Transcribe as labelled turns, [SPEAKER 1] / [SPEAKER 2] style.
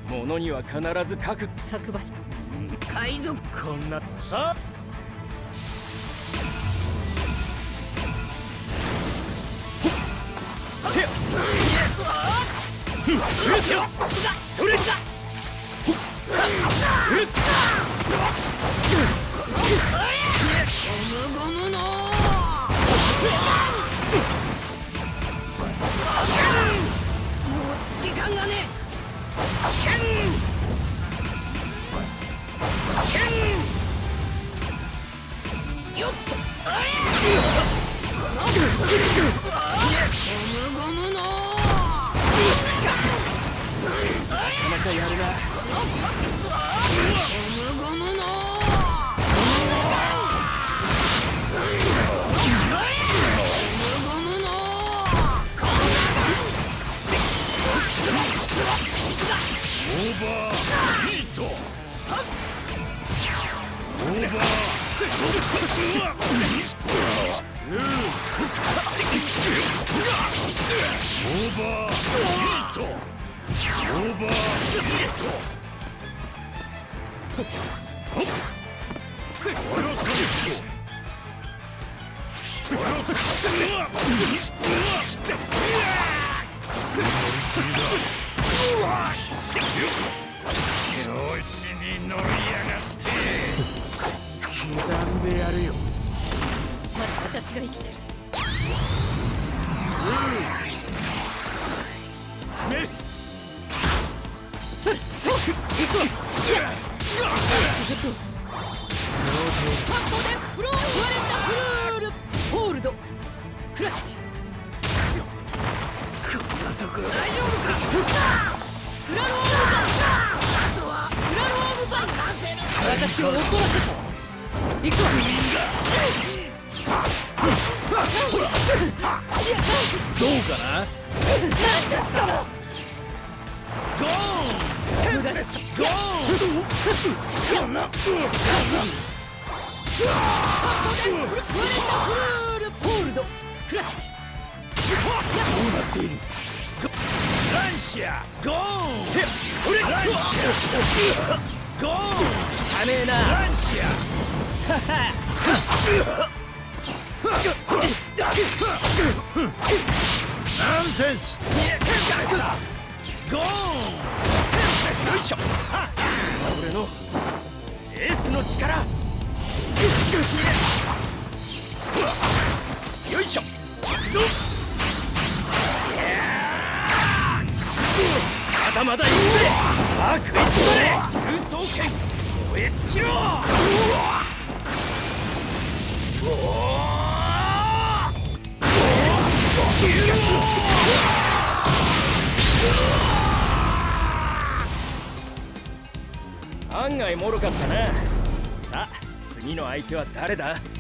[SPEAKER 1] 物には必ず書く。
[SPEAKER 2] 作場所
[SPEAKER 1] 海賊こんなさあそれゴムゴムの時間がねよっゴムゴムのなかなかやるなゴムゴムのオーバーヒートオーバーセットオーバーヒートオーバーヒートセットワロサイトワロサイト調子に乗りやがって刻んでやるよ。
[SPEAKER 2] まだ私が生きてる。
[SPEAKER 1] メス
[SPEAKER 2] パコでフロー言われたフルールホールドクラッチ
[SPEAKER 1] こんなところ
[SPEAKER 2] 大丈夫かスラロームバンあとはスラロームバン私を怒らせた行くわ
[SPEAKER 1] どうかな
[SPEAKER 2] 何ですから
[SPEAKER 1] ゴーンテンペストゴーンこんな
[SPEAKER 2] パコでフルールホールドクラッチ
[SPEAKER 1] どうなっているランシアゴーンそれランシアゴーン汚ねえなランシアナンセンスゴーンよいしょ俺のエースの力よいしょぞまだまだ行くぜ悪意しまれ重装剣燃え尽きろ案外脆かったな。さあ次の相手は誰だ。